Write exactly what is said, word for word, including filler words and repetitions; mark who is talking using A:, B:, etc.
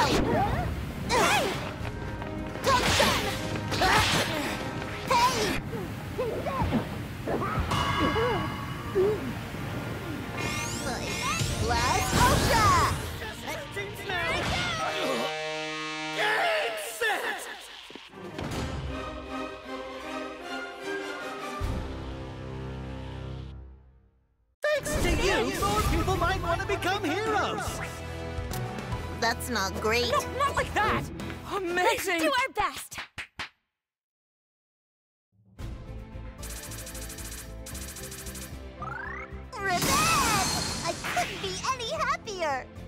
A: Hey! Gotcha! Hey! Plus Ultra!
B: Thanks to you, more people might want to become heroes.
A: That's not great.
C: No, not like that! Amazing!
D: Let's do our best!
A: Revenge! I couldn't be any happier!